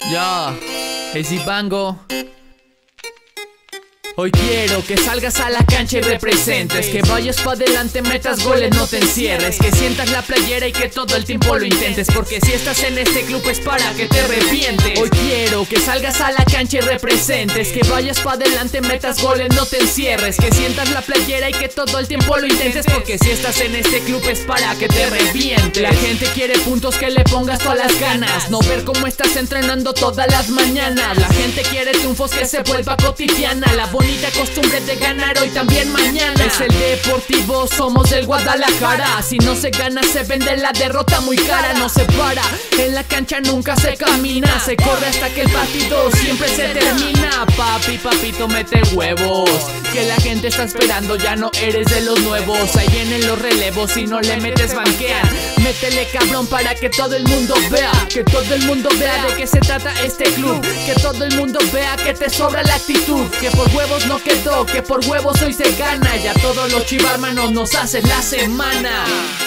Ya, hey Zipango. Hoy quiero que salgas a la cancha y representes, que vayas pa' adelante, metas goles, no te encierres, que sientas la playera y que todo el tiempo lo intentes, porque si estás en este club es para que te arrepientes. Hoy quiero que salgas a la cancha y representes, que vayas pa' adelante, metas goles, no te encierres, que sientas la playera y que todo el tiempo lo intentes, porque si estás en este club es para que te arrepientes. La gente quiere puntos, que le pongas todas las ganas, no ver cómo estás entrenando todas las mañanas. La gente quiere triunfos, que se vuelva cotidiana, la bonita costumbre de ganar hoy también mañana. Es el Deportivo, somos del Guadalajara. Si no se gana se vende la derrota muy cara. No se para, en la cancha nunca se camina, se corre hasta que el partido siempre se termina. Papi, papito, mete huevos, que la gente está esperando, ya no eres de los nuevos. Ahí vienen los relevos, si no le metes banquean. Métele cabrón para que todo el mundo vea, que todo el mundo vea de qué se trata este club, que todo el mundo vea que te sobra la actitud, que por huevos no quedó, que por huevos hoy se gana. Ya todos los chivarmanos nos hacen la semana.